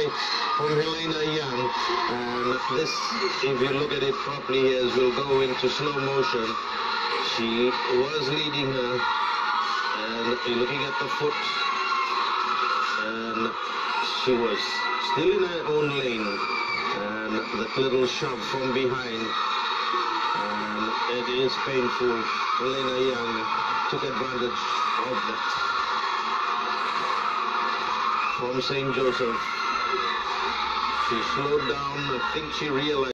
from Helena Young, and this, if you look at it properly, as we'll go into slow motion, she was leading her, and you're looking at the foot, and she was still in her own lane, and that little shove from behind, and it is painful. Helena Young took advantage of that. From St. Joseph, she slowed down. I think she realized